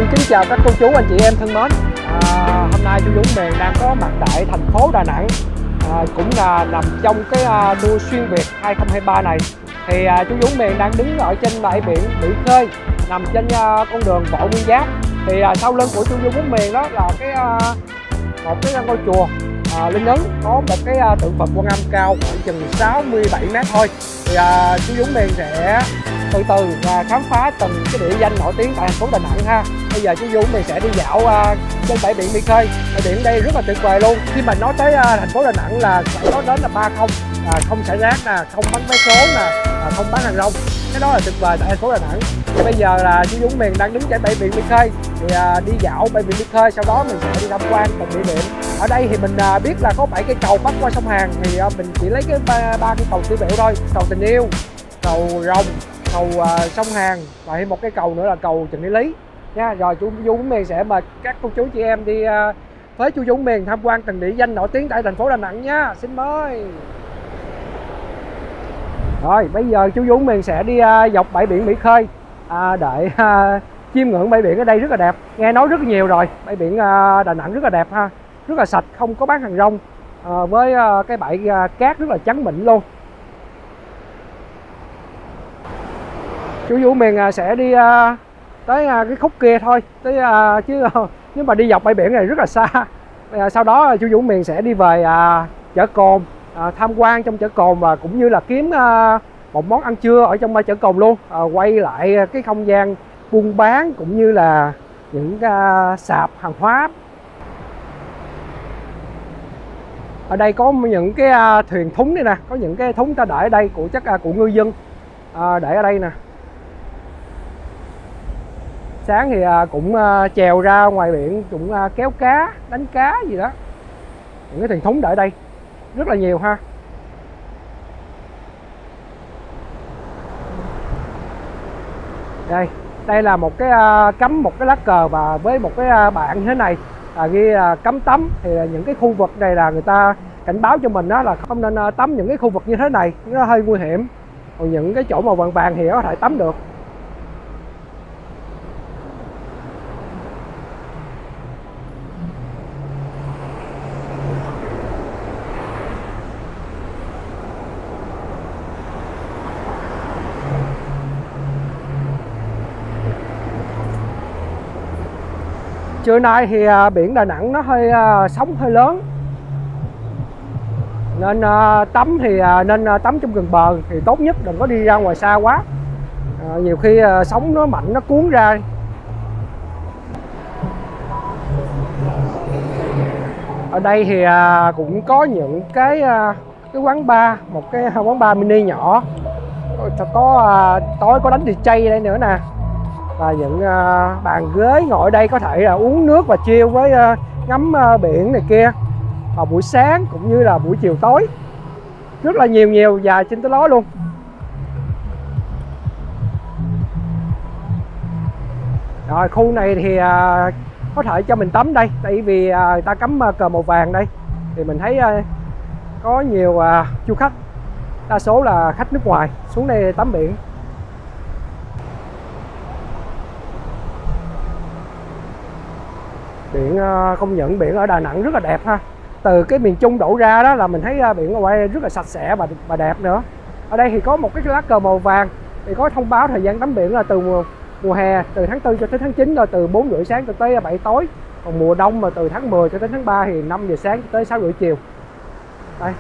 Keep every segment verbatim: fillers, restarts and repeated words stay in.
kính chào các cô chú, anh chị em thân mến. À, hôm nay chú Dũng Miền đang có mặt tại thành phố Đà Nẵng, à, cũng là nằm trong cái uh, tour xuyên Việt hai không hai ba này. Thì uh, chú Dũng Miền đang đứng ở trên bãi biển Mỹ Khê, nằm trên uh, con đường Võ Nguyên Giáp. Thì uh, sau lưng của chú Dũng Miền đó là cái uh, một cái ngôi chùa uh, Linh Ứng, có một cái uh, tượng Phật Quan Âm cao khoảng chừng sáu mươi bảy mét thôi. Thì uh, chú Dũng Miền sẽ từ từ và khám phá từng cái địa danh nổi tiếng tại thành phố Đà Nẵng ha. Bây giờ chú Dũng mình sẽ đi dạo uh, trên bãi biển Mỹ Khê. Bãi biển đây rất là tuyệt vời luôn. Khi mà nói tới uh, thành phố Đà Nẵng là phải nói đến là ba không, à, không xả rác nè, không bán vé số nè, à, không bán hàng rong. Cái đó là tuyệt vời tại thành phố Đà Nẵng. Thì bây giờ là chú Dũng Miền đang đứng trên bãi biển Mỹ Khê, thì uh, đi dạo bãi biển Mỹ Khê, sau đó mình sẽ đi tham quan từng địa điểm. Ở đây thì mình uh, biết là có bảy cây cầu bắc qua sông Hàn, thì uh, mình chỉ lấy cái ba, ba cái cầu tiêu biểu thôi: cầu Tình Yêu, cầu Rồng, cầu uh, sông Hàn, và thêm một cái cầu nữa là cầu Trần Thị Lý nha. Rồi chú Dũng Miền sẽ mời các cô chú chị em đi uh, với chú Dũng Miền tham quan từng địa danh nổi tiếng tại thành phố Đà Nẵng nha. Xin mời. Rồi bây giờ chú Dũng Miền sẽ đi uh, dọc bãi biển Mỹ Khê uh, để uh, chiêm ngưỡng bãi biển. Ở đây rất là đẹp, nghe nói rất nhiều rồi. Bãi biển uh, Đà Nẵng rất là đẹp ha, rất là sạch, không có bán hàng rong, uh, với uh, cái bãi uh, cát rất là trắng mịn luôn. Chú Dũng Miền sẽ đi uh, tới uh, cái khúc kia thôi, tới uh, chứ uh, nếu mà đi dọc bãi biển này rất là xa. Uh, sau đó chú Dũng Miền sẽ đi về uh, chợ Cồn, uh, tham quan trong chợ Cồn, và cũng như là kiếm uh, một món ăn trưa ở trong chợ Cồn luôn. Uh, quay lại cái không gian buôn bán cũng như là những uh, sạp hàng hóa. Ở đây có những cái uh, thuyền thúng đây nè, có những cái thúng ta để ở đây của chắc uh, của ngư dân uh, để ở đây nè. Sáng thì cũng chèo ra ngoài biển, cũng kéo cá, đánh cá gì đó. Những cái thuyền thúng để đây rất là nhiều ha. Đây, đây là một cái cắm một cái lá cờ và với một cái bảng như thế này là ghi là cấm tắm. Thì những cái khu vực này là người ta cảnh báo cho mình đó là không nên tắm những cái khu vực như thế này, nó hơi nguy hiểm. Còn những cái chỗ màu vàng vàng thì có thể tắm được. Trưa nay thì biển Đà Nẵng nó hơi sóng hơi lớn, nên tắm thì nên tắm trong gần bờ thì tốt nhất, đừng có đi ra ngoài xa quá. À, nhiều khi sóng nó mạnh nó cuốn ra. Ở đây thì cũng có những cái cái quán bar, một cái quán bar mini nhỏ, có tối có đánh đi jay đây nữa nè. Và những uh, bàn ghế ngồi ở đây có thể là uống nước và chill với uh, ngắm uh, biển này kia vào buổi sáng cũng như là buổi chiều tối. Rất là nhiều nhiều dài trên tới đó luôn. Rồi khu này thì uh, có thể cho mình tắm đây, tại vì uh, người ta cắm uh, cờ màu vàng đây. Thì mình thấy uh, có nhiều uh, du khách, đa số là khách nước ngoài xuống đây tắm biển. Biển công nhận biển ở Đà Nẵng rất là đẹp ha. Từ cái miền Trung đổ ra đó là mình thấy biển ở ngoài rất là sạch sẽ và, và đẹp nữa. Ở đây thì có một cái lá cờ màu vàng, thì có thông báo thời gian tắm biển là từ mùa, mùa hè từ tháng tư cho tới tháng chín, rồi từ bốn rưỡi sáng cho tới bảy tối. Còn mùa đông mà từ tháng mười cho tới tháng ba thì năm giờ sáng cho tới sáu rưỡi chiều. Đây.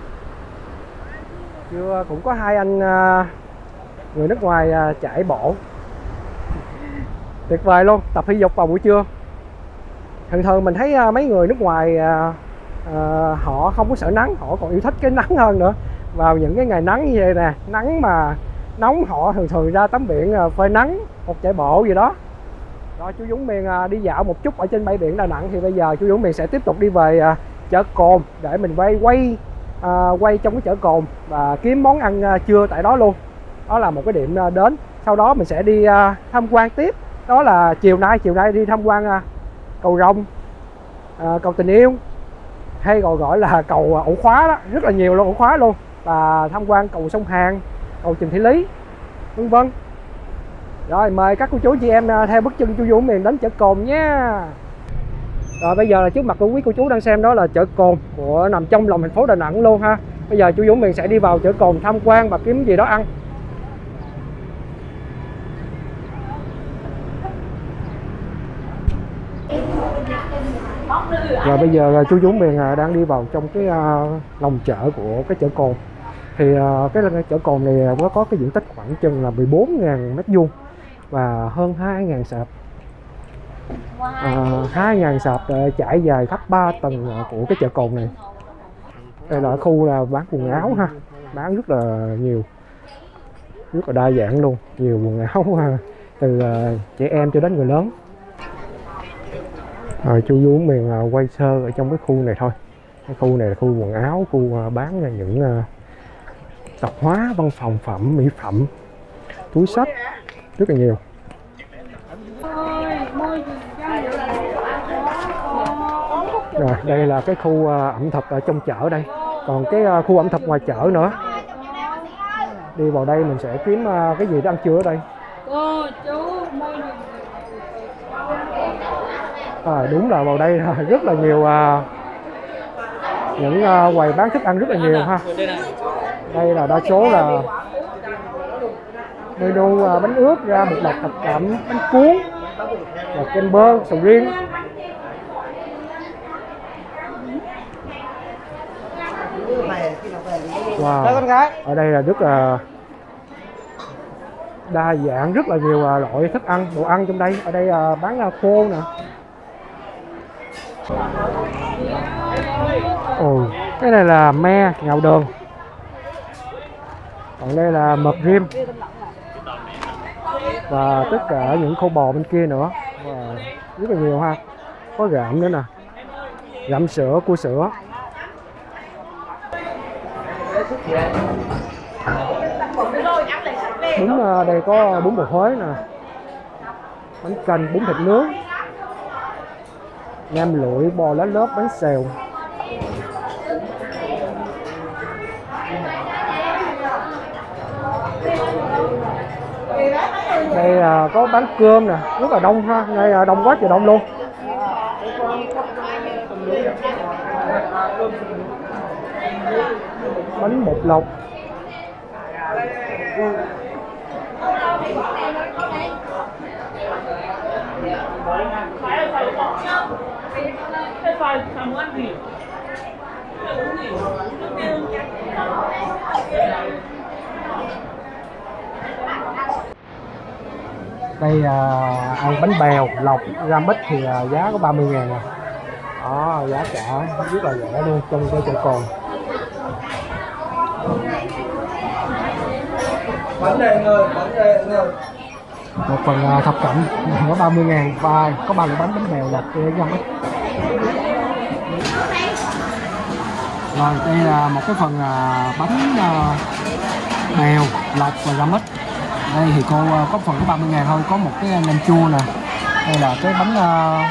Chưa cũng có hai anh người nước ngoài chạy bộ. Tuyệt vời luôn, tập thể dục vào buổi trưa. Thường thường mình thấy mấy người nước ngoài à, à, họ không có sợ nắng, họ còn yêu thích cái nắng hơn nữa. Vào những cái ngày nắng như vậy nè, nắng mà nóng, họ thường thường ra tắm biển phơi nắng hoặc chạy bộ gì đó. Rồi chú Dũng Miền à, đi dạo một chút ở trên bãi biển Đà Nẵng. Thì bây giờ chú Dũng Miền sẽ tiếp tục đi về à, chợ Cồn để mình quay quay à, quay trong cái chợ Cồn và kiếm món ăn à, trưa tại đó luôn. Đó là một cái điểm à, đến. Sau đó mình sẽ đi à, tham quan tiếp. Đó là chiều nay, chiều nay đi tham quan à, cầu Rồng, à, cầu Tình Yêu, hay còn gọi là cầu ổ khóa đó, rất là nhiều luôn, ổ khóa luôn. Và tham quan cầu sông Hàn, cầu Trần Thị Lý, vân vân. Rồi mời các cô chú chị em theo bước chân Chu Du Miền đến chợ Cồn nha. Rồi bây giờ là trước mặt của quý cô chú đang xem đó là chợ Cồn của nằm trong lòng thành phố Đà Nẵng luôn ha. Bây giờ Chu Du Miền sẽ đi vào chợ Cồn tham quan và kiếm gì đó ăn. Rồi bây giờ chú Dũng Miền đang đi vào trong cái uh, lòng chợ của cái chợ Cồn. Thì uh, cái chợ Cồn này nó có cái diện tích khoảng chừng là mười bốn nghìn mét vuông và hơn hai nghìn sạp. Uh, hai nghìn sạp uh, trải dài khắp ba tầng uh, của cái chợ Cồn này. Đây là khu là bán quần áo ha, bán rất là nhiều, rất là đa dạng luôn, nhiều quần áo uh, từ uh, trẻ em cho đến người lớn. Rồi chú Dũng Miền uh, quay sơ ở trong cái khu này thôi. Cái khu này là khu quần áo, khu uh, bán là những uh, tạp hóa, văn phòng phẩm, mỹ phẩm, túi xách, rất là nhiều. Rồi đây là cái khu uh, ẩm thực ở trong chợ đây. Còn cái uh, khu ẩm thực ngoài chợ nữa. Đi vào đây mình sẽ kiếm uh, cái gì để ăn trưa ở đây. À, đúng là vào đây rất là nhiều uh, những uh, quầy bán thức ăn rất là nhiều ha. Đây là đa số là menu uh, bánh ướt, ra một lọc thập cẩm, bánh cuốn và kem bơ, sầu riêng. Wow. Ở đây là rất là đa dạng, rất là nhiều uh, loại thức ăn, đồ ăn trong đây. Ở đây uh, bán uh, khô nè. Ồ, cái này là me ngào đường. Còn đây là mật rim. Và tất cả những khô bò bên kia nữa. Và rất là nhiều ha. Có gạo nữa nè. Gặm sữa, cua sữa. Bún đây có bún bò Huế nè. Bánh canh, bún thịt nướng. Nem lụi, bò lá lốt, bánh xèo. Đây là có bán cơm nè, rất là đông ha, đây là đông quá trời đông luôn. Bánh bột lọc. Đây là ăn bánh bèo, lọc, ram bích thì giá có ba mươi ngàn nè. Đó, giá cả rất là rẻ luôn trong cái chợ Cồn. Bánh này người, bánh này người. Một phần thập cẩm có ba mươi ngàn và có ba loại bánh bánh bèo lọc với ram bích. Rồi đây là một cái phần bánh bèo, lọc và ram bích. Đây thì cô có phần có ba mươi ngàn thôi, có một cái nem chua nè. Đây là cái bánh uh,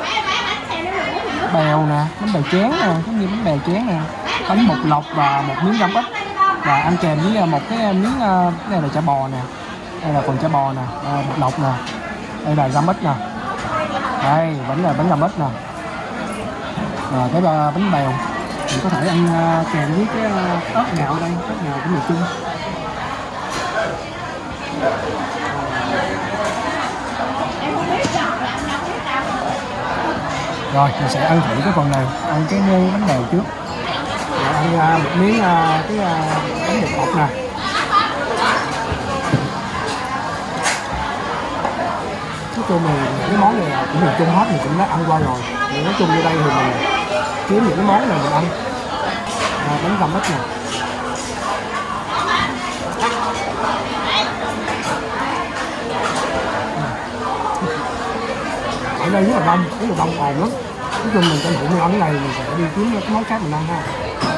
bèo nè, bánh bèo chén nè, giống như bánh bèo chén nè. Bánh bột lọc và một miếng ram bích. Và ăn kèm với một cái miếng, uh, cái này là chả bò nè. Đây là phần chả bò nè, uh, bột lọc nè. Đây là ram bích nè. Đây, vẫn là bánh ram bích nè. Và cái uh, bánh bèo mình có thể ăn uh, kèm với cái uh, ớt ngạo đây, ớt ngạo của miền Trung. Rồi mình sẽ ăn thử cái phần này, ăn cái bánh bèo trước. Rồi ăn uh, một miếng uh, cái uh, bánh bột bọc nè. Nói chung là cái món này của miền Trung hết mình cũng đã ăn qua rồi. Nhưng nói chung như đây thì mình kiếm những cái món này mình ăn. À, bánh ram bích nè. Ở đây rất là đông, rất là đông ồn lắm. Nói chung mình tranh thủ mình ăn cái này mình sẽ đi kiếm cái món khác mình ăn ha.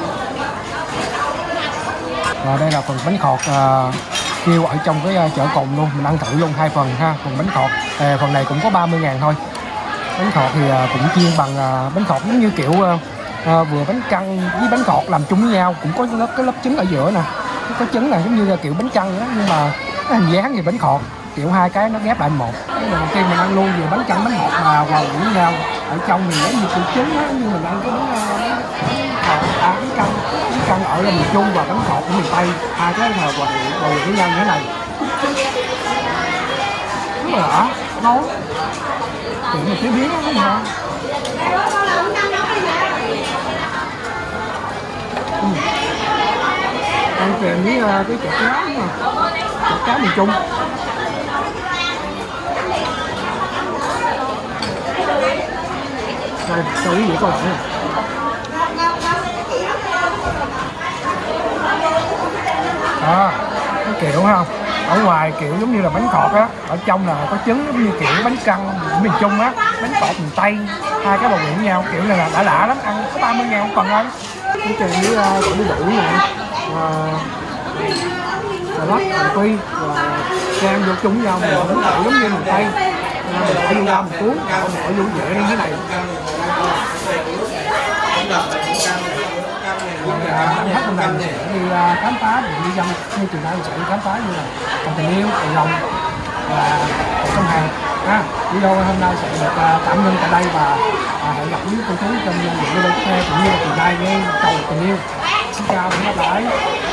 Và đây là phần bánh khọt uh, kêu ở trong cái uh, chợ Cồn luôn, mình ăn thử luôn hai phần ha. Phần bánh khọt, à, phần này cũng có ba mươi ngàn thôi. Bánh khọt thì uh, cũng chiên bằng uh, bánh khọt giống như kiểu uh, uh, vừa bánh căn với bánh khọt làm chung với nhau, cũng có lớp cái lớp trứng ở giữa nè. Có trứng này giống như là kiểu bánh căn đó, nhưng mà cái hình dáng thì bánh khọt. kiểu hai cái nó ghép lại một. Cái đầu tiên mình ăn luôn vừa bánh căn bánh ngọt mà hòa quyện với nhau, ở trong thì giống như củ trứng á, như mình ăn cái bánh bánh à, bánh căn bánh căn ở miền Trung và bánh ngọt của miền Tây, hai cái hòa hòa quyện với nhau như thế này rất là đã ngon, kiểu mà chế biến nó cũng ngon. Ừ. Ăn kèm với uh, cái chả cá mà chả cá miền Trung. Đây, cho quý vị coi lại nè. Đó, cái kiểu không? Ở ngoài kiểu giống như là bánh khọt á, ở trong là có trứng giống như kiểu bánh căn miền Trung á, bánh khọt miền Tây, hai cái bầu quyện với nhau, kiểu này là đã lạ lắm, ăn có ba mươi ngàn một phần thôi. Cái kèm với uh, củ đu đủ này, uh, xà lách, hành phi và chan vô chung với nhau, mình cũng kiểu giống như miền Tây, uh, mình bỏ vô ra một cuốn, bỏ vô dễ như thế này. Anh hết hôm nay mình sẽ đi uh, khám phá về đi dân, như từ nay mình sẽ đi khám phá như là Cầm Tình Yêu, Cầu Rồng và sông Hàn. À, video hôm nay sẽ được uh, tạm ngưng tại đây và uh, hẹn gặp quý cô chú trong những video tiếp theo cũng như là từ nay với Cầu Tình Yêu. Xin chào và hẹn gặp lại.